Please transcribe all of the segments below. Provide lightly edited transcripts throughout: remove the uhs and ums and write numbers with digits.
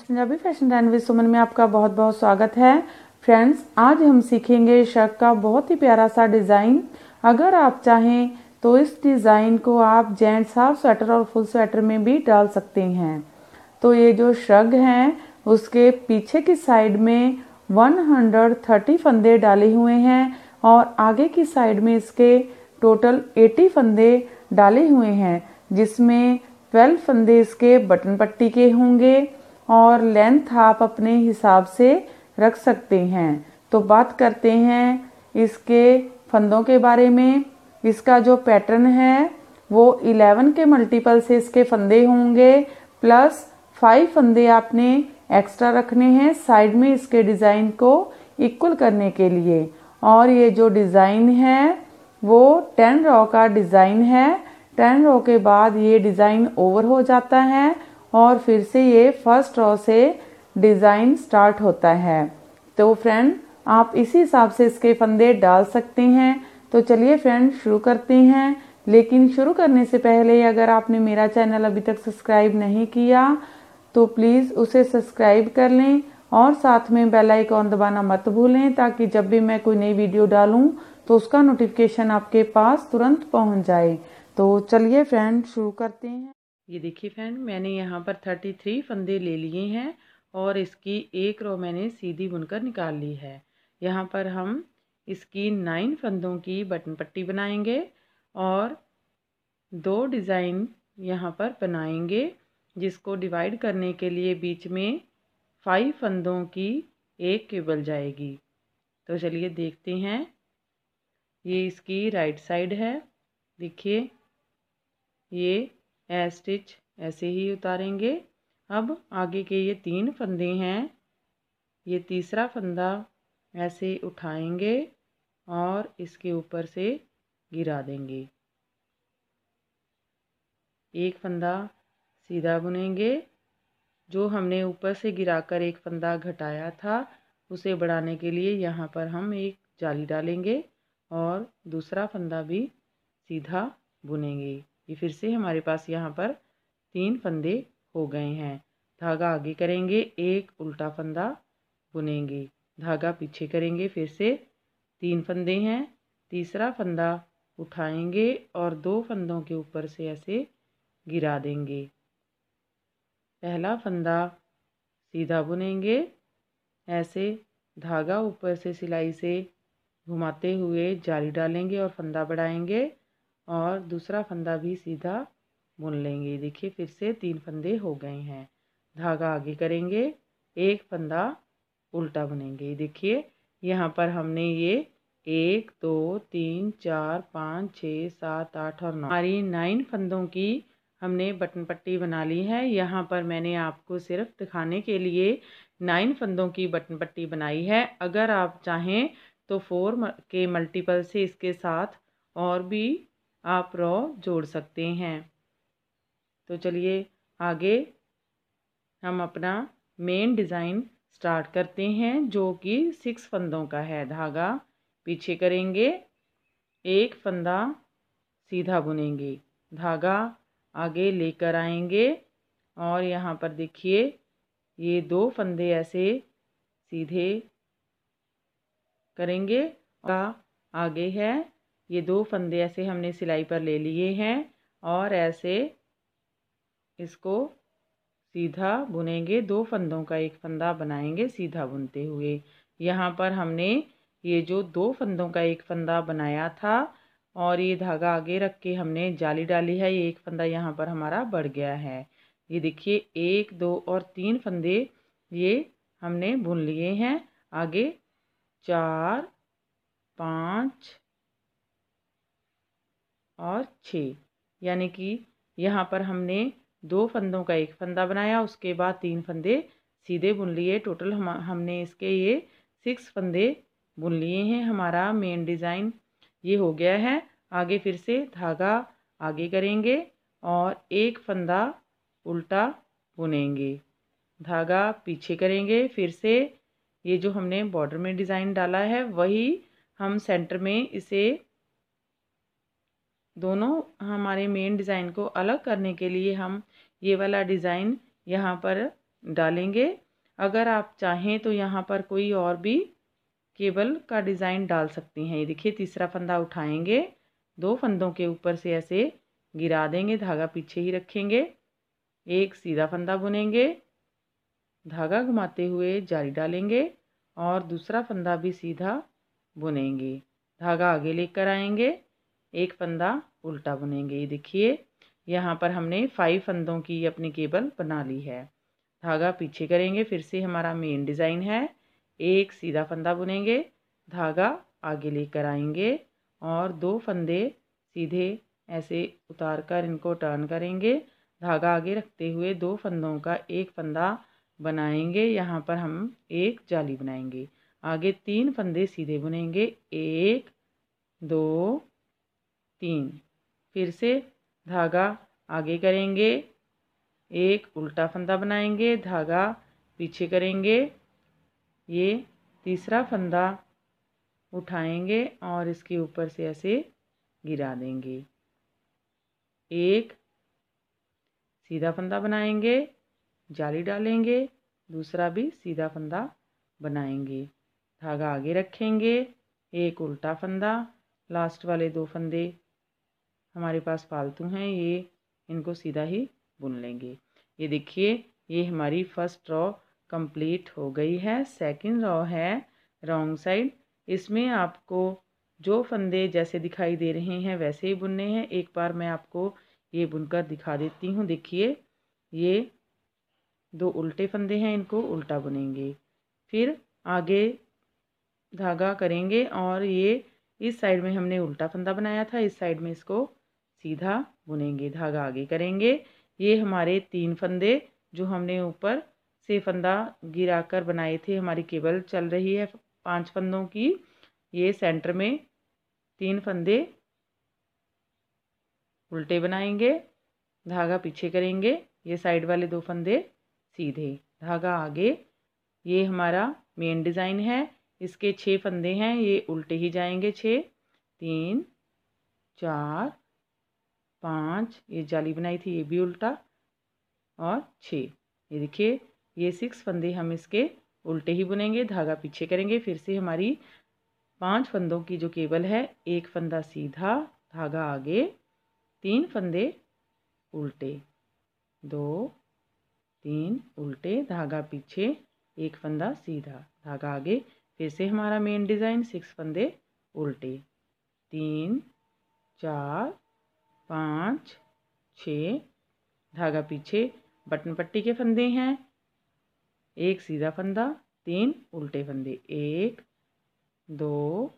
Punjabi fashion trend with Suman में आपका बहुत बहुत स्वागत है। फ्रेंड्स, आज हम सीखेंगे शर्ट का बहुत ही प्यारा सा डिज़ाइन। अगर आप चाहें तो इस डिज़ाइन को आप जेंट्स हाफ स्वेटर और फुल स्वेटर में भी डाल सकते हैं। तो ये जो श्रग हैं उसके पीछे की साइड में 130 फंदे डाले हुए हैं और आगे की साइड में इसके टोटल 80 फंदे डाले हुए हैं, जिसमें 12 फंदे इसके बटन पट्टी के होंगे और लेंथ आप अपने हिसाब से रख सकते हैं। तो बात करते हैं इसके फंदों के बारे में। इसका जो पैटर्न है वो 11 के मल्टीपल से इसके फंदे होंगे, प्लस 5 फंदे आपने एक्स्ट्रा रखने हैं साइड में इसके डिज़ाइन को इक्वल करने के लिए। और ये जो डिज़ाइन है वो 10 रॉ का डिज़ाइन है। 10 रॉ के बाद ये डिज़ाइन ओवर हो जाता है और फिर से ये फर्स्ट रॉ से डिज़ाइन स्टार्ट होता है। तो फ्रेंड, आप इसी हिसाब से इसके फंदे डाल सकते हैं। तो चलिए फ्रेंड, शुरू करते हैं। लेकिन शुरू करने से पहले अगर आपने मेरा चैनल अभी तक सब्सक्राइब नहीं किया तो प्लीज़ उसे सब्सक्राइब कर लें और साथ में बेल आइकॉन दबाना मत भूलें, ताकि जब भी मैं कोई नई वीडियो डालूं तो उसका नोटिफिकेशन आपके पास तुरंत पहुंच जाए। तो चलिए फ्रेंड, शुरू करते हैं। ये देखिए फ्रेंड, मैंने यहाँ पर 33 फंदे ले लिए हैं और इसकी एक रो मैंने सीधी बुनकर निकाल ली है। यहाँ पर हम इसकी 9 फंदों की बटन पट्टी बनाएंगे और 2 डिज़ाइन यहाँ पर बनाएंगे, जिसको डिवाइड करने के लिए बीच में 5 फंदों की एक केबल जाएगी। तो चलिए देखते हैं। ये इसकी राइट साइड है। देखिए, ये ए स्टिच ऐसे ही उतारेंगे। अब आगे के ये 3 फंदे हैं, ये तीसरा फंदा ऐसे उठाएंगे और इसके ऊपर से गिरा देंगे। एक फंदा सीधा बुनेंगे। जो हमने ऊपर से गिराकर एक फंदा घटाया था उसे बढ़ाने के लिए यहाँ पर हम एक जाली डालेंगे और दूसरा फंदा भी सीधा बुनेंगे। ये फिर से हमारे पास यहाँ पर 3 फंदे हो गए हैं। धागा आगे करेंगे, एक उल्टा फंदा बुनेंगे, धागा पीछे करेंगे, फिर से 3 फंदे हैं, तीसरा फंदा उठाएंगे और 2 फंदों के ऊपर से ऐसे गिरा देंगे। पहला फंदा सीधा बुनेंगे, ऐसे धागा ऊपर से सिलाई से घुमाते हुए जाली डालेंगे और फंदा बढ़ाएंगे और दूसरा फंदा भी सीधा बुन लेंगे। देखिए, फिर से 3 फंदे हो गए हैं। धागा आगे करेंगे, एक फंदा उल्टा बुनेंगे। देखिए, यहाँ पर हमने ये 1 2 3 4 5 6 7 8 और 9 हमारी 9 फंदों की हमने बटन पट्टी बना ली है। यहाँ पर मैंने आपको सिर्फ दिखाने के लिए 9 फंदों की बटन पट्टी बनाई है। अगर आप चाहें तो 4 के मल्टीपल से इसके साथ और भी आप रॉ जोड़ सकते हैं। तो चलिए आगे हम अपना मेन डिज़ाइन स्टार्ट करते हैं, जो कि 6 फंदों का है। धागा पीछे करेंगे, एक फंदा सीधा बुनेंगे, धागा आगे लेकर आएंगे और यहाँ पर देखिए ये 2 फंदे ऐसे सीधे करेंगे और आगे है ये 2 फंदे ऐसे हमने सिलाई पर ले लिए हैं और ऐसे इसको सीधा बुनेंगे। 2 फंदों का एक फंदा बनाएंगे सीधा बुनते हुए। यहाँ पर हमने ये जो 2 फंदों का एक फंदा बनाया था और ये धागा आगे रख के हमने जाली डाली है, ये एक फंदा यहाँ पर हमारा बढ़ गया है। ये देखिए 1 2 और 3 फंदे ये हमने बुन लिए हैं। आगे 4 5 और 6, यानी कि यहाँ पर हमने 2 फंदों का एक फंदा बनाया, उसके बाद 3 फंदे सीधे बुन लिए। टोटल हमने इसके ये 6 फंदे बुन लिए हैं। हमारा मेन डिज़ाइन ये हो गया है। आगे फिर से धागा आगे करेंगे और एक फंदा उल्टा बुनेंगे, धागा पीछे करेंगे। फिर से ये जो हमने बॉर्डर में डिज़ाइन डाला है वही हम सेंटर में इसे दोनों हमारे मेन डिज़ाइन को अलग करने के लिए हम ये वाला डिज़ाइन यहाँ पर डालेंगे। अगर आप चाहें तो यहाँ पर कोई और भी केबल का डिज़ाइन डाल सकती हैं। ये देखिए तीसरा फंदा उठाएंगे, 2 फंदों के ऊपर से ऐसे गिरा देंगे, धागा पीछे ही रखेंगे, एक सीधा फंदा बुनेंगे, धागा घुमाते हुए जाली डालेंगे और दूसरा फंदा भी सीधा बुनेंगे, धागा आगे लेकर आएंगे, एक फंदा उल्टा बुनेंगे। ये देखिए यहाँ पर हमने 5 फंदों की अपनी केबल बना ली है। धागा पीछे करेंगे, फिर से हमारा मेन डिज़ाइन है, एक सीधा फंदा बुनेंगे, धागा आगे लेकर आएंगे और 2 फंदे सीधे ऐसे उतार कर इनको टर्न करेंगे, धागा आगे रखते हुए 2 फंदों का एक फंदा बनाएंगे। यहाँ पर हम एक जाली बनाएंगे, आगे 3 फंदे सीधे बुनेंगे, 1 2 3, फिर से धागा आगे करेंगे, एक उल्टा फंदा बनाएंगे, धागा पीछे करेंगे, ये तीसरा फंदा उठाएंगे और इसके ऊपर से ऐसे गिरा देंगे, एक सीधा फंदा बनाएंगे, जाली डालेंगे, दूसरा भी सीधा फंदा बनाएंगे, धागा आगे रखेंगे, एक उल्टा फंदा, लास्ट वाले 2 फंदे हमारे पास फालतू हैं, ये इनको सीधा ही बुन लेंगे। ये देखिए ये हमारी फर्स्ट रॉ कंप्लीट हो गई है। सेकंड रॉ है रॉन्ग साइड, इसमें आपको जो फंदे जैसे दिखाई दे रहे हैं वैसे ही बुनने हैं। एक बार मैं आपको ये बुनकर दिखा देती हूँ। देखिए ये 2 उल्टे फंदे हैं, इनको उल्टा बुनेंगे, फिर आगे धागा करेंगे और ये इस साइड में हमने उल्टा फंदा बनाया था, इस साइड में इसको सीधा बुनेंगे, धागा आगे करेंगे। ये हमारे 3 फंदे जो हमने ऊपर से फंदा गिराकर बनाए थे, हमारी केबल चल रही है 5 फंदों की, ये सेंटर में 3 फंदे उल्टे बनाएंगे, धागा पीछे करेंगे, ये साइड वाले 2 फंदे सीधे, धागा आगे। ये हमारा मेन डिज़ाइन है, इसके 6 फंदे हैं, ये उल्टे ही जाएंगे, 6 3 4 5, ये जाली बनाई थी ये भी उल्टा, और 6। ये देखिए ये 6 फंदे हम इसके उल्टे ही बुनेंगे, धागा पीछे करेंगे, फिर से हमारी 5 फंदों की जो केबल है, एक फंदा सीधा, धागा आगे, 3 फंदे उल्टे, 2 3 उल्टे, धागा पीछे, एक फंदा सीधा, धागा आगे, फिर से हमारा मेन डिज़ाइन 6 फंदे उल्टे, 3 4 5 6, धागा पीछे, बटन पट्टी के फंदे हैं, एक सीधा फंदा, 3 उल्टे फंदे, 1 2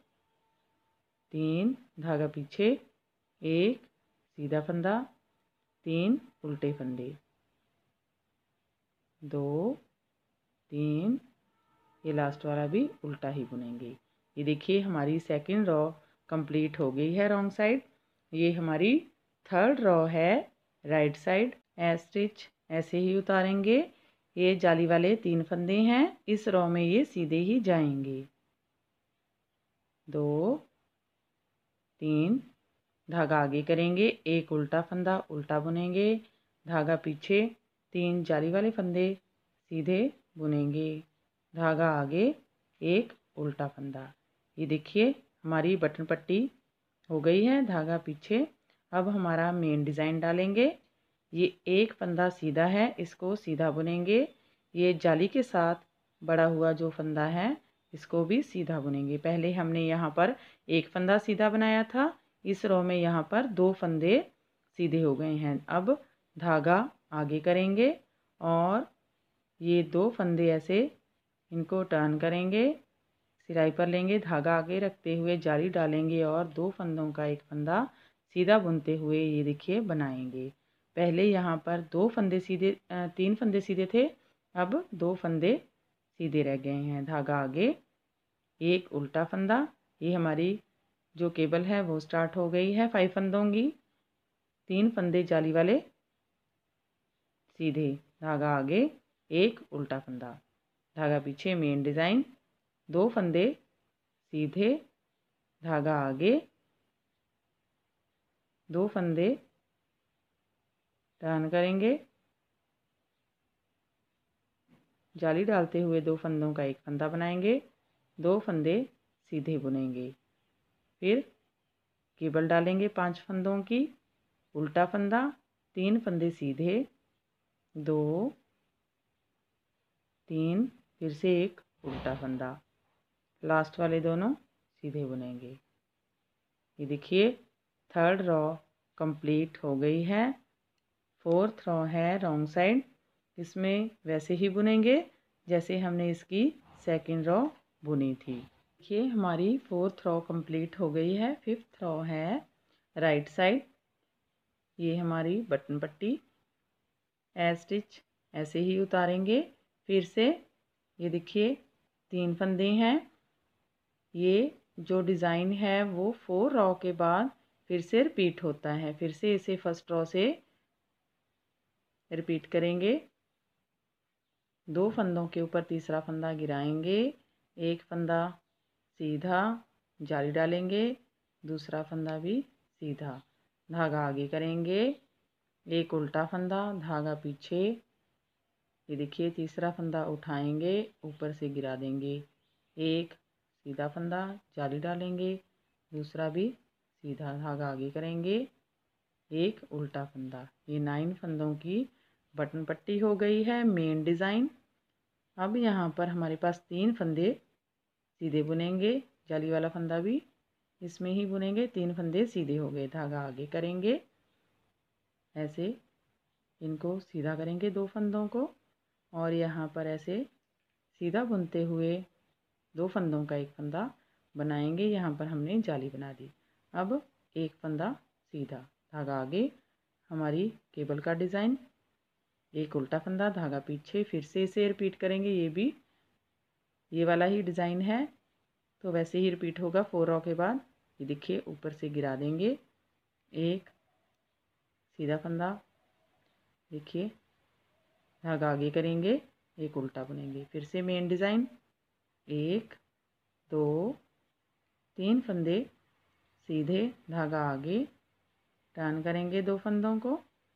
3, धागा पीछे, एक सीधा फंदा, 3 उल्टे फंदे, 2 3, ये लास्ट वाला भी उल्टा ही बुनेंगे। ये देखिए हमारी सेकंड रॉ कंप्लीट हो गई है रॉन्ग साइड। ये हमारी थर्ड रॉ है राइट साइड। स्टिच ऐसे ही उतारेंगे, ये जाली वाले 3 फंदे हैं, इस रॉ में ये सीधे ही जाएंगे, 2 3, धागा आगे करेंगे, एक उल्टा फंदा उल्टा बुनेंगे, धागा पीछे, 3 जाली वाले फंदे सीधे बुनेंगे, धागा आगे, एक उल्टा फंदा। ये देखिए हमारी बटन पट्टी हो गई है, धागा पीछे। अब हमारा मेन डिज़ाइन डालेंगे। ये एक फंदा सीधा है, इसको सीधा बुनेंगे, ये जाली के साथ बड़ा हुआ जो फंदा है इसको भी सीधा बुनेंगे। पहले हमने यहाँ पर एक फंदा सीधा बनाया था, इस रो में यहाँ पर 2 फंदे सीधे हो गए हैं। अब धागा आगे करेंगे और ये 2 फंदे ऐसे इनको टर्न करेंगे, सिलाई पर लेंगे, धागा आगे रखते हुए जाली डालेंगे और 2 फंदों का एक फंदा सीधा बुनते हुए ये देखिए बनाएंगे। पहले यहाँ पर 2 फंदे सीधे 3 फंदे सीधे थे, अब 2 फंदे सीधे रह गए हैं, धागा आगे, एक उल्टा फंदा। ये हमारी जो केबल है वो स्टार्ट हो गई है 5 फंदों की, 3 फंदे जाली वाले सीधे, धागा आगे, एक उल्टा फंदा, धागा पीछे, मेन डिज़ाइन, 2 फंदे सीधे, धागा आगे, 2 फंदे टर्न करेंगे, जाली डालते हुए 2 फंदों का एक फंदा बनाएंगे, 2 फंदे सीधे बुनेंगे। फिर केबल डालेंगे 5 फंदों की, उल्टा फंदा, 3 फंदे सीधे, 2 3, फिर से एक उल्टा फंदा, लास्ट वाले दोनों सीधे बुनेंगे। ये देखिए थर्ड रो कंप्लीट हो गई है। फोर्थ रो है रॉन्ग साइड, इसमें वैसे ही बुनेंगे जैसे हमने इसकी सेकंड रो बुनी थी। देखिए हमारी फोर्थ रो कंप्लीट हो गई है। फिफ्थ रो है राइट साइड, ये हमारी बटन पट्टी ए स्टिच ऐसे ही उतारेंगे। फिर से ये देखिए 3 फंदे हैं। ये जो डिज़ाइन है वो 4 रो के बाद फिर से रिपीट होता है। फिर से इसे फर्स्ट रो से रिपीट करेंगे। 2 फंदों के ऊपर तीसरा फंदा गिराएंगे, एक फंदा सीधा जाली डालेंगे, दूसरा फंदा भी सीधा, धागा आगे करेंगे, एक उल्टा फंदा, धागा पीछे। ये देखिए तीसरा फंदा उठाएंगे, ऊपर से गिरा देंगे, एक सीधा फंदा जाली डालेंगे, दूसरा भी सीधा, धागा आगे करेंगे, एक उल्टा फंदा। ये 9 फंदों की बटन पट्टी हो गई है मेन डिज़ाइन। अब यहाँ पर हमारे पास 3 फंदे सीधे बुनेंगे, जाली वाला फंदा भी इसमें ही बुनेंगे। 3 फंदे सीधे हो गए, धागा आगे करेंगे, ऐसे इनको सीधा करेंगे 2 फंदों को, और यहाँ पर ऐसे सीधा बुनते हुए 2 फंदों का एक फंदा बनाएंगे। यहाँ पर हमने जाली बना दी। अब एक फंदा सीधा, धागा आगे, हमारी केबल का डिज़ाइन, एक उल्टा फंदा, धागा पीछे। फिर से इसे रिपीट करेंगे, ये भी ये वाला ही डिज़ाइन है तो वैसे ही रिपीट होगा 4 रो के बाद। ये देखिए ऊपर से गिरा देंगे, एक सीधा फंदा, देखिए धागा आगे करेंगे, एक उल्टा बुनेंगे। फिर से मेन डिज़ाइन, 1 2 3 फंदे सीधे, धागा आगे, टर्न करेंगे 2 फंदों को,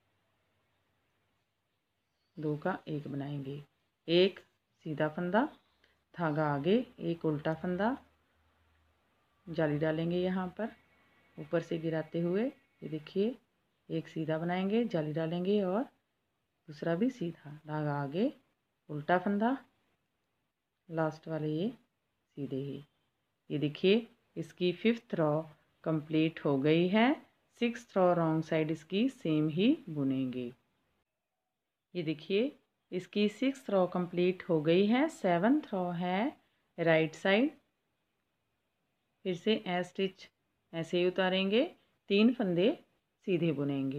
2 का 1 बनाएंगे, एक सीधा फंदा, धागा आगे, एक उल्टा फंदा, जाली डालेंगे यहाँ पर ऊपर से गिराते हुए। ये देखिए एक सीधा बनाएंगे, जाली डालेंगे, और दूसरा भी सीधा, धागा आगे, उल्टा फंदा, लास्ट वाले ये सीधे ही। ये देखिए इसकी 5th रो कंप्लीट हो गई है। 6th रो रॉन्ग साइड इसकी सेम ही बुनेंगे। ये देखिए इसकी 6th रो कंप्लीट हो गई है। 7th रो है राइट साइड, फिर से ए स्टिच ऐसे ही उतारेंगे, 3 फंदे सीधे बुनेंगे,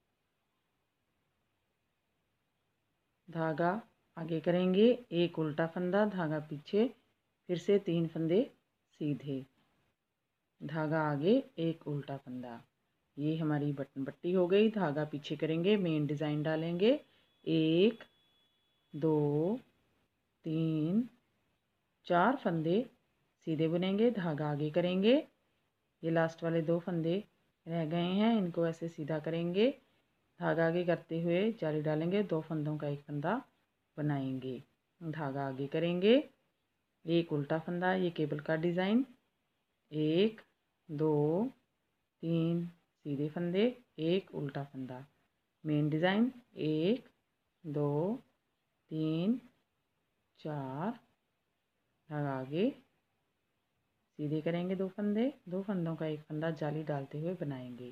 धागा आगे करेंगे, एक उल्टा फंदा, धागा पीछे, फिर से 3 फंदे सीधे, धागा आगे, एक उल्टा फंदा। ये हमारी बटन पट्टी हो गई। धागा पीछे करेंगे, मेन डिज़ाइन डालेंगे, 1 2 3 4 फंदे सीधे बुनेंगे, धागा आगे करेंगे। ये लास्ट वाले 2 फंदे रह गए हैं, इनको ऐसे सीधा करेंगे, धागा आगे करते हुए जाली डालेंगे, 2 फंदों का एक फंदा बनाएंगे, धागा आगे करेंगे, एक उल्टा फंदा, ये केबल का डिज़ाइन, 1 2 3 सीधे फंदे, एक उल्टा फंदा, मेन डिज़ाइन, 1 2 3 4, धागा आगे, सीधे करेंगे 2 फंदे, 2 फंदों का एक फंदा जाली डालते हुए बनाएंगे,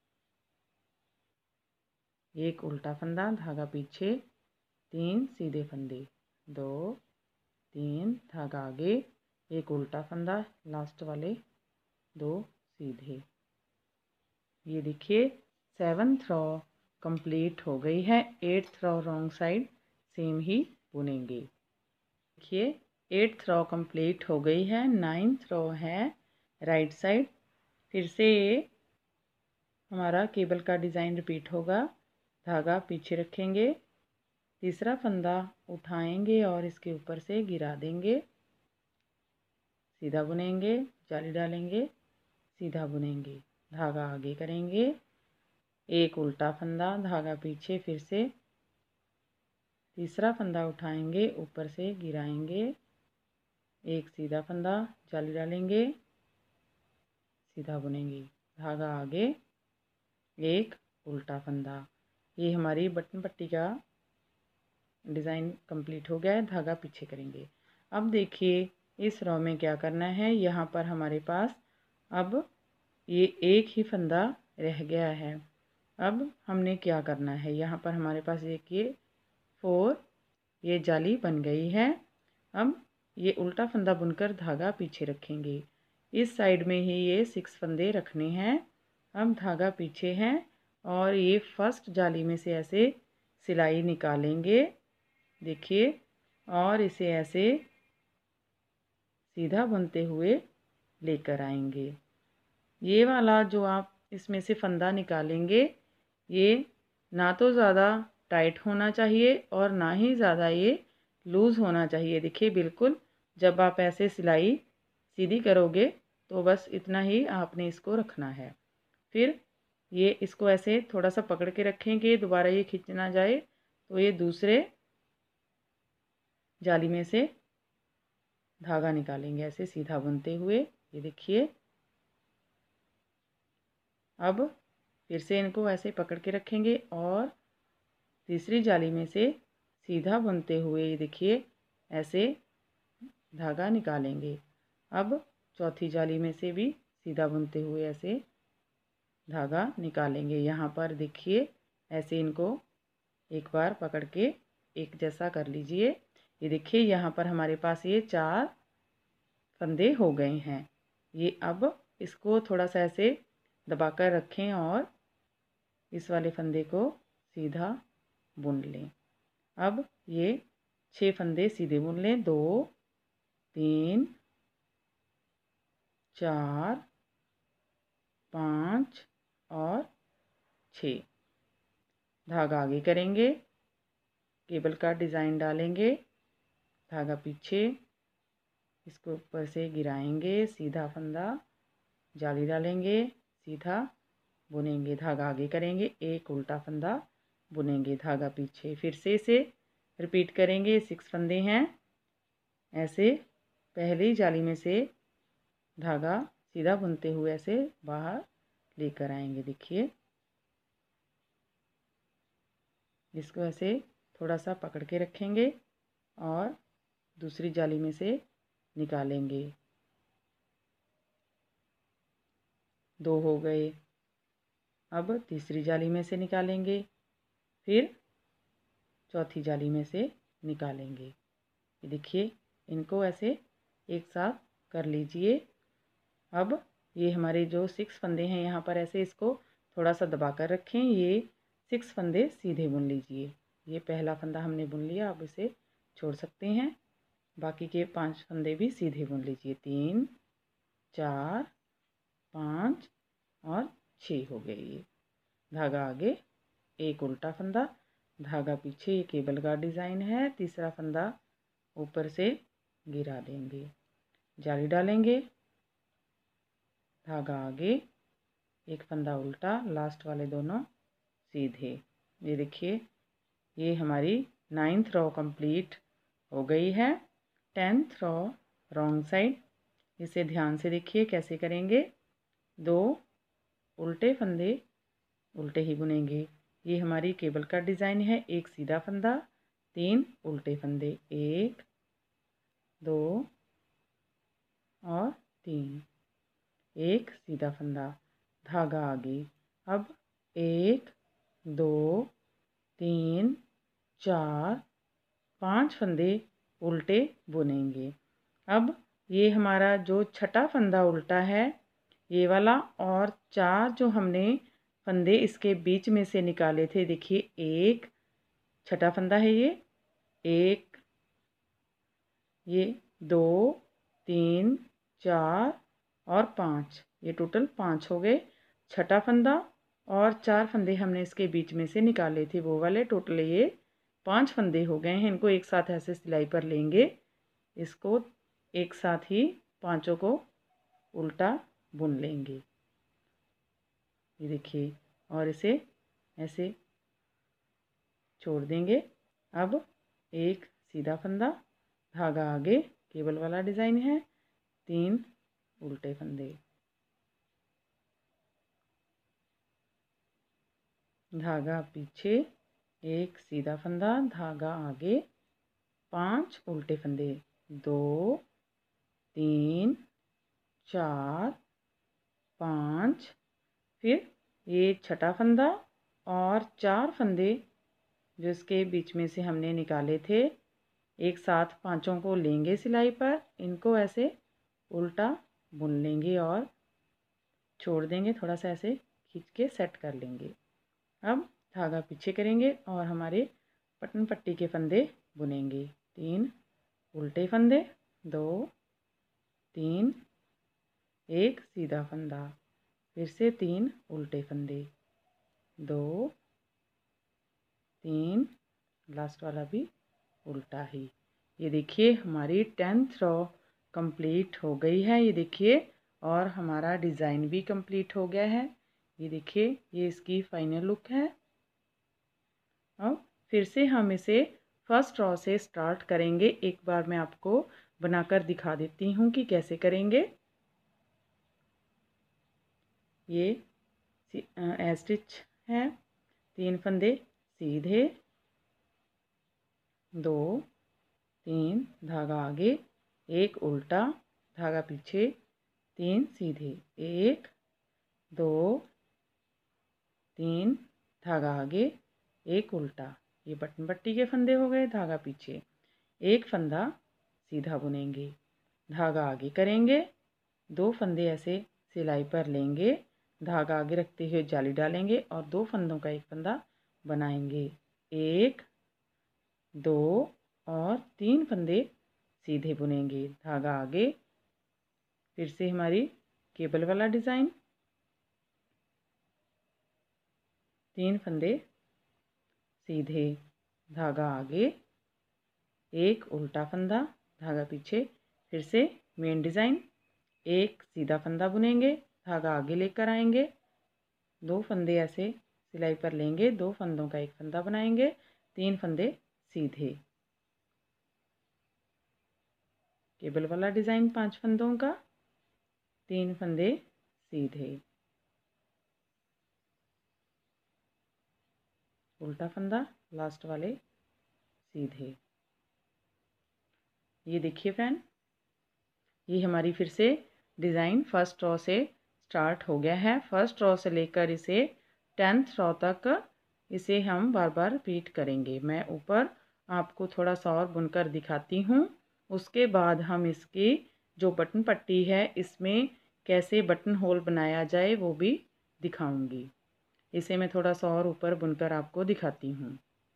एक उल्टा फंदा, धागा पीछे, 3 सीधे फंदे, 2 3, धागा आगे, एक उल्टा फंदा, लास्ट वाले 2 सीधे। ये देखिए 7th रो कंप्लीट हो गई है। 8th row wrong side same ही बुनेंगे। देखिए 8th रो कंप्लीट हो गई है। 9th रो है राइट साइड, फिर से हमारा केबल का डिज़ाइन रिपीट होगा, धागा पीछे रखेंगे, तीसरा फंदा उठाएंगे और इसके ऊपर से गिरा देंगे, सीधा बुनेंगे, जाली डालेंगे, सीधा बुनेंगे, धागा आगे करेंगे, एक उल्टा फंदा, धागा पीछे, फिर से तीसरा फंदा उठाएंगे, ऊपर से गिराएंगे, एक सीधा फंदा, जाली डालेंगे, सीधा बुनेंगे, धागा आगे, एक उल्टा फंदा। ये हमारी बटन पट्टी का डिज़ाइन कंप्लीट हो गया है। धागा पीछे करेंगे। अब देखिए इस रो में क्या करना है। यहाँ पर हमारे पास अब ये एक ही फंदा रह गया है। अब हमने क्या करना है, यहाँ पर हमारे पास एक ये 4 ये जाली बन गई है। अब ये उल्टा फंदा बुनकर धागा पीछे रखेंगे। इस साइड में ही ये 6 फंदे रखने हैं। अब धागा पीछे है और ये फर्स्ट जाली में से ऐसे सिलाई निकालेंगे, देखिए, और इसे ऐसे सीधा बुनते हुए लेकर आएंगे। ये वाला जो आप इसमें से फंदा निकालेंगे, ये ना तो ज़्यादा टाइट होना चाहिए और ना ही ज़्यादा ये लूज़ होना चाहिए। देखिए बिल्कुल जब आप ऐसे सिलाई सीधी करोगे तो बस इतना ही आपने इसको रखना है। फिर ये इसको ऐसे थोड़ा सा पकड़ के रखेंगे, दोबारा ये खींच ना जाए, तो ये दूसरे जाली में से धागा निकालेंगे ऐसे सीधा बुनते हुए। ये देखिए, अब फिर से इनको ऐसे पकड़ के रखेंगे और तीसरी जाली में से सीधा बुनते हुए ये देखिए ऐसे धागा निकालेंगे। अब चौथी जाली में से भी सीधा बुनते हुए ऐसे धागा निकालेंगे। यहाँ पर देखिए ऐसे इनको एक बार पकड़ के एक जैसा कर लीजिए। ये देखिए यहाँ पर हमारे पास ये 4 फंदे हो गए हैं। ये अब इसको थोड़ा सा ऐसे दबाकर रखें और इस वाले फंदे को सीधा बुन लें। अब ये 6 फंदे सीधे बुन लें, 2 3 4 5 और 6। धागा आगे करेंगे, केबल का डिज़ाइन डालेंगे, धागा पीछे, इसको ऊपर से गिराएंगे, सीधा फंदा, जाली डालेंगे, सीधा बुनेंगे, धागा आगे करेंगे, एक उल्टा फंदा बुनेंगे, धागा पीछे। फिर से इसे रिपीट करेंगे। 6 फंदे हैं। ऐसे पहली जाली में से धागा सीधा बुनते हुए ऐसे बाहर लेकर आएंगे। देखिए इसको ऐसे थोड़ा सा पकड़ के रखेंगे और दूसरी जाली में से निकालेंगे। 2 हो गए। अब तीसरी जाली में से निकालेंगे, फिर चौथी जाली में से निकालेंगे। ये देखिए इनको ऐसे एक साथ कर लीजिए। अब ये हमारे जो 6 फंदे हैं यहाँ पर ऐसे इसको थोड़ा सा दबा कर रखें। ये 6 फंदे सीधे बुन लीजिए। ये पहला फंदा हमने बुन लिया, अब इसे छोड़ सकते हैं। बाकी के 5 फंदे भी सीधे बुन लीजिए। 3 4 5 और 6 हो गए। ये धागा आगे, एक उल्टा फंदा, धागा पीछे, ये केबल का डिज़ाइन है। तीसरा फंदा ऊपर से गिरा देंगे, जाली डालेंगे, धागा आगे, एक फंदा उल्टा, लास्ट वाले दोनों सीधे। ये देखिए ये हमारी 9th रो कंप्लीट हो गई है। 10th रो रॉन्ग साइड, इसे ध्यान से देखिए कैसे करेंगे। 2 उल्टे फंदे उल्टे ही बुनेंगे। ये हमारी केबल का डिज़ाइन है। एक सीधा फंदा, 3 उल्टे फंदे, 1 2 और 3, एक सीधा फंदा, धागा आगे। अब 1 2 3 4 5 फंदे उल्टे बुनेंगे। अब ये हमारा जो छठा फंदा उल्टा है ये वाला, और 4 जो हमने फंदे इसके बीच में से निकाले थे, देखिए एक छठा फंदा है, ये 2 3 4 और 5, ये टोटल 5 हो गए। छठा फंदा और 4 फंदे हमने इसके बीच में से निकाले थे वो वाले, टोटल ये 5 फंदे हो गए हैं। इनको एक साथ ऐसे सिलाई पर लेंगे, इसको एक साथ ही पांचों को उल्टा बुन लेंगे। ये देखिए, और इसे ऐसे छोड़ देंगे। अब एक सीधा फंदा, धागा आगे, केबल वाला डिज़ाइन है, 3 उल्टे फंदे, धागा पीछे, एक सीधा फंदा, धागा आगे, 5 उल्टे फंदे, 2 3 4 5, फिर ये छठा फंदा और 4 फंदे जो इसके बीच में से हमने निकाले थे, एक साथ पांचों को लेंगे सिलाई पर, इनको ऐसे उल्टा बुन लेंगे और छोड़ देंगे, थोड़ा सा ऐसे खींच के सेट कर लेंगे। अब धागा पीछे करेंगे और हमारे बटन पट्टी के फंदे बुनेंगे। 3 उल्टे फंदे, 2 3, एक सीधा फंदा, फिर से 3 उल्टे फंदे, 2 3, लास्ट वाला भी उल्टा ही। ये देखिए हमारी 10th रो कंप्लीट हो गई है, ये देखिए, और हमारा डिज़ाइन भी कंप्लीट हो गया है। ये देखिए ये इसकी फाइनल लुक है। अब फिर से हम इसे फर्स्ट रो से स्टार्ट करेंगे। एक बार मैं आपको बनाकर दिखा देती हूँ कि कैसे करेंगे। ये स्टिच है, 3 फंदे सीधे, 2 3, धागा आगे, 1 उल्टा, धागा पीछे, 3 सीधे, 1 2 3, धागा आगे, 1 उल्टा। ये बटन पट्टी के फंदे हो गए, धागा पीछे, 1 फंदा सीधा बुनेंगे, धागा आगे करेंगे, 2 फंदे ऐसे सिलाई पर लेंगे, धागा आगे रखते हुए जाली डालेंगे और 2 फंदों का एक फंदा बनाएंगे, 1 2 और 3 फंदे सीधे बुनेंगे, धागा आगे, फिर से हमारी केबल वाला डिज़ाइन, 3 फंदे सीधे, धागा आगे, 1 उल्टा फंदा, धागा पीछे, फिर से मेन डिज़ाइन, 1 सीधा फंदा बुनेंगे, धागा आगे लेकर आएंगे, 2 फंदे ऐसे सिलाई पर लेंगे, 2 फंदों का एक फंदा बनाएंगे, 3 फंदे सीधे, केबल वाला डिज़ाइन 5 फंदों का, 3 फंदे सीधे, उल्टा फंदा, लास्ट वाले सीधे। ये देखिए फ्रेंड, ये हमारी फिर से डिज़ाइन फर्स्ट रो से स्टार्ट हो गया है। फर्स्ट रो से लेकर इसे 10th रो तक इसे हम बार बार रिपीट करेंगे। मैं ऊपर आपको थोड़ा सा और बुनकर दिखाती हूँ। उसके बाद हम इसकी जो बटन पट्टी है इसमें कैसे बटन होल बनाया जाए वो भी दिखाऊंगी। इसे मैं थोड़ा सा और ऊपर बुनकर आपको दिखाती हूँ।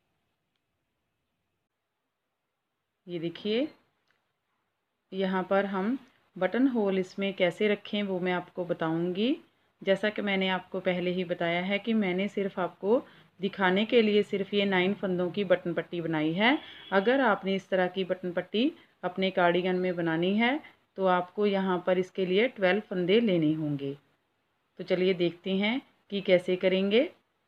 ये देखिए यहाँ पर हम बटन होल इसमें कैसे रखें वो मैं आपको बताऊंगी। जैसा कि मैंने आपको पहले ही बताया है कि मैंने सिर्फ आपको दिखाने के लिए सिर्फ ये 9 फंदों की बटन पट्टी बनाई है। अगर आपने इस तरह की बटन पट्टी अपने कार्डिगन में बनानी है तो आपको यहाँ पर इसके लिए 12 फंदे लेने होंगे। तो चलिए देखते हैं कि कैसे करेंगे।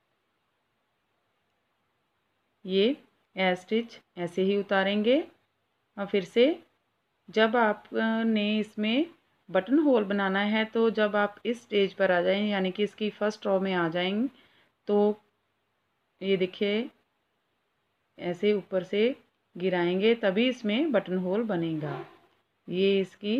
ये स्टिच ऐसे ही उतारेंगे और फिर से जब आपने इसमें बटन होल बनाना है तो जब आप इस स्टेज पर आ जाएं, यानी कि इसकी फर्स्ट रो में आ जाएंगे, तो ये देखिए ऐसे ऊपर से गिराएंगे तभी इसमें बटन होल बनेगा। ये इसकी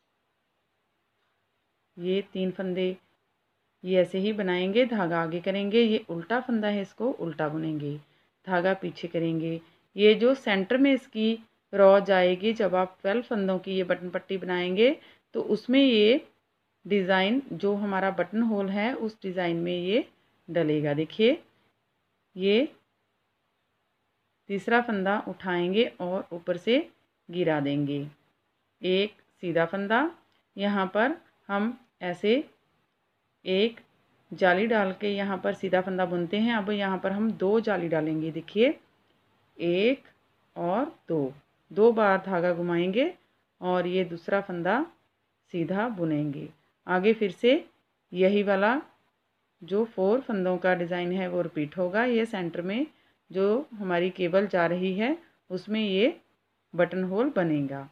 ये 3 फंदे ये ऐसे ही बनाएंगे, धागा आगे करेंगे, ये उल्टा फंदा है इसको उल्टा बुनेंगे, धागा पीछे करेंगे। ये जो सेंटर में इसकी रॉ जाएगी जब आप 12 फंदों की ये बटन पट्टी बनाएंगे तो उसमें ये डिज़ाइन जो हमारा बटन होल है उस डिज़ाइन में ये डलेगा। देखिए ये तीसरा फंदा उठाएंगे और ऊपर से गिरा देंगे, एक सीधा फंदा, यहाँ पर हम ऐसे एक जाली डाल के यहाँ पर सीधा फंदा बुनते हैं। अब यहाँ पर हम 2 जाली डालेंगे। देखिए 1 और 2 बार धागा घुमाएंगे और ये दूसरा फंदा सीधा बुनेंगे। आगे फिर से यही वाला जो 4 फंदों का डिज़ाइन है वो रिपीट होगा। ये सेंटर में जो हमारी केबल जा रही है उसमें ये बटन होल बनेगा।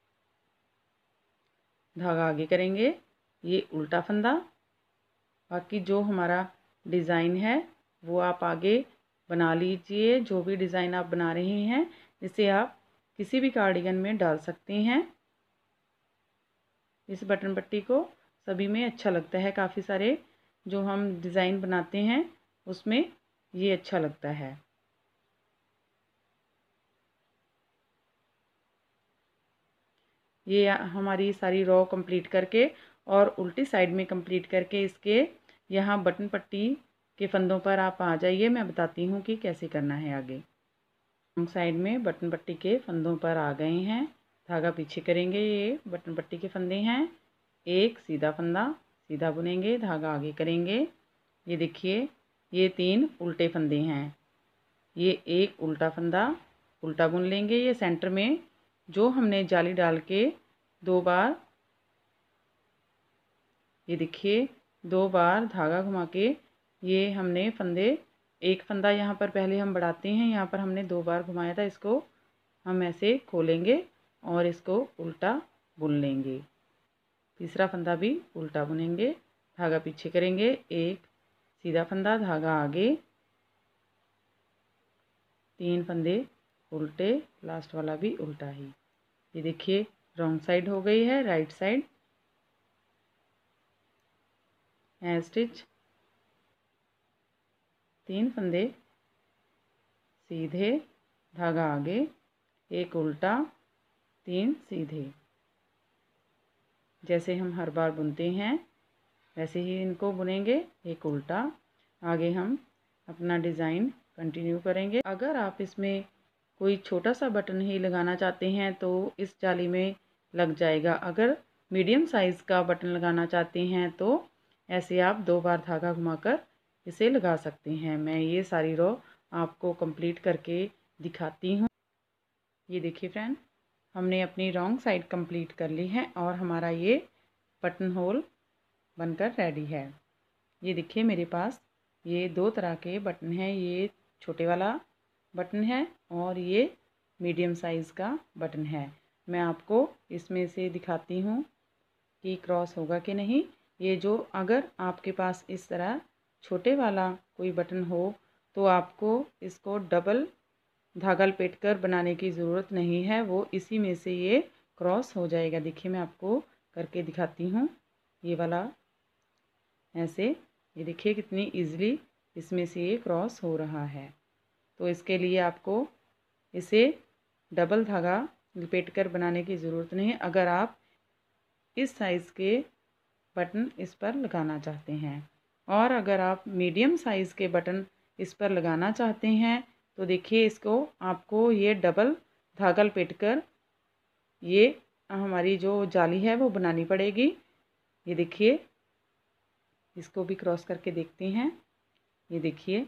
धागा आगे करेंगे, ये उल्टा फंदा। बाकी जो हमारा डिज़ाइन है वो आप आगे बना लीजिए। जो भी डिज़ाइन आप बना रहे हैं इसे आप किसी भी कार्डिगन में डाल सकते हैं। इस बटन पट्टी को सभी में अच्छा लगता है, काफ़ी सारे जो हम डिज़ाइन बनाते हैं उसमें ये अच्छा लगता है। ये हमारी सारी रो कंप्लीट करके और उल्टी साइड में कंप्लीट करके इसके यहाँ बटन पट्टी के फंदों पर आप आ जाइए। मैं बताती हूँ कि कैसे करना है आगे। हम साइड में बटन पट्टी के फंदों पर आ गए हैं। धागा पीछे करेंगे, ये बटन पट्टी के फंदे हैं। एक सीधा फंदा सीधा बुनेंगे, धागा आगे करेंगे। ये देखिए ये 3 उल्टे फंदे हैं। ये एक उल्टा फंदा उल्टा बुन लेंगे। ये सेंटर में जो हमने जाली डाल के 2 बार, ये देखिए 2 बार धागा घुमा के ये हमने फंदे, एक फंदा यहाँ पर पहले हम बढ़ाते हैं, यहाँ पर हमने 2 बार घुमाया था। इसको हम ऐसे खोलेंगे और इसको उल्टा बुन लेंगे। तीसरा फंदा भी उल्टा बुनेंगे, धागा पीछे करेंगे, एक सीधा फंदा धागा आगे, 3 फंदे उल्टे, लास्ट वाला भी उल्टा ही। ये देखिए रॉन्ग साइड हो गई है, राइट साइड है स्टिच। 3 फंदे सीधे, धागा आगे, एक उल्टा, 3 सीधे। जैसे हम हर बार बुनते हैं वैसे ही इनको बुनेंगे। एक उल्टा, आगे हम अपना डिज़ाइन कंटिन्यू करेंगे। अगर आप इसमें कोई छोटा सा बटन ही लगाना चाहते हैं तो इस जाली में लग जाएगा। अगर मीडियम साइज़ का बटन लगाना चाहते हैं तो ऐसे आप 2 बार धागा घुमाकर इसे लगा सकते हैं। मैं ये सारी रो आपको कंप्लीट करके दिखाती हूँ। ये देखिए फ्रेंड, हमने अपनी रॉन्ग साइड कंप्लीट कर ली है और हमारा ये बटन होल बनकर रेडी है। ये देखिए मेरे पास ये 2 तरह के बटन हैं। ये छोटे वाला बटन है और ये मीडियम साइज़ का बटन है। मैं आपको इसमें से दिखाती हूँ कि क्रॉस होगा कि नहीं। ये जो, अगर आपके पास इस तरह छोटे वाला कोई बटन हो तो आपको इसको डबल धागा लपेट कर बनाने की ज़रूरत नहीं है, वो इसी में से ये क्रॉस हो जाएगा। देखिए मैं आपको करके दिखाती हूँ। ये वाला ऐसे, ये देखिए कितनी इजीली इसमें से ये क्रॉस हो रहा है। तो इसके लिए आपको इसे डबल धागा लपेट कर बनाने की ज़रूरत नहीं है अगर आप इस साइज़ के बटन इस पर लगाना चाहते हैं। और अगर आप मीडियम साइज़ के बटन इस पर लगाना चाहते हैं तो देखिए इसको आपको ये डबल धागा लपेट कर ये हमारी जो जाली है वो बनानी पड़ेगी। ये देखिए इसको भी क्रॉस करके देखते हैं। ये देखिए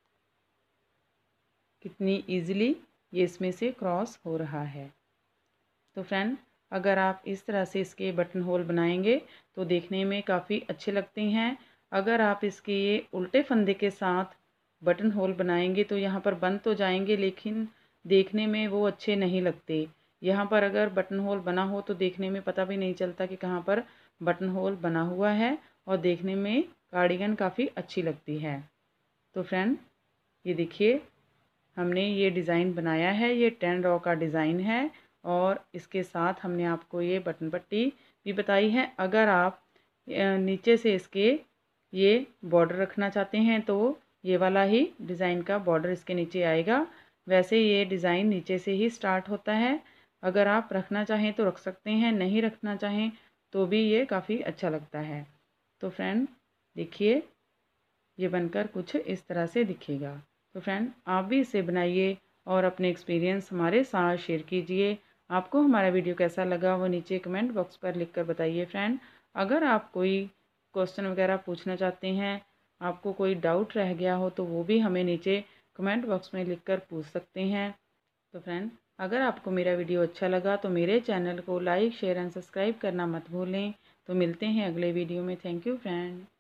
कितनी इजीली ये इसमें से क्रॉस हो रहा है। तो फ्रेंड, अगर आप इस तरह से इसके बटन होल बनाएंगे तो देखने में काफ़ी अच्छे लगते हैं। अगर आप इसके ये उल्टे फंदे के साथ बटन होल बनाएंगे तो यहाँ पर बन तो जाएंगे लेकिन देखने में वो अच्छे नहीं लगते। यहाँ पर अगर बटन होल बना हो तो देखने में पता भी नहीं चलता कि कहाँ पर बटन होल बना हुआ है और देखने में कार्डिगन काफ़ी अच्छी लगती है। तो फ्रेंड, ये देखिए हमने ये डिज़ाइन बनाया है। ये 10 रो का डिज़ाइन है और इसके साथ हमने आपको ये बटन पट्टी भी बताई है। अगर आप नीचे से इसके ये बॉर्डर रखना चाहते हैं तो ये वाला ही डिज़ाइन का बॉर्डर इसके नीचे आएगा। वैसे ये डिज़ाइन नीचे से ही स्टार्ट होता है। अगर आप रखना चाहें तो रख सकते हैं, नहीं रखना चाहें तो भी ये काफ़ी अच्छा लगता है। तो फ्रेंड देखिए ये बनकर कुछ इस तरह से दिखेगा। तो फ्रेंड, आप भी इसे बनाइए और अपने एक्सपीरियंस हमारे साथ शेयर कीजिए। आपको हमारा वीडियो कैसा लगा वो नीचे कमेंट बॉक्स पर लिखकर बताइए। फ्रेंड, अगर आप कोई क्वेश्चन वगैरह पूछना चाहते हैं, आपको कोई डाउट रह गया हो तो वो भी हमें नीचे कमेंट बॉक्स में लिखकर पूछ सकते हैं। तो फ्रेंड, अगर आपको मेरा वीडियो अच्छा लगा तो मेरे चैनल को लाइक, शेयर एंड सब्सक्राइब करना मत भूलें। तो मिलते हैं अगले वीडियो में। Thank you friend.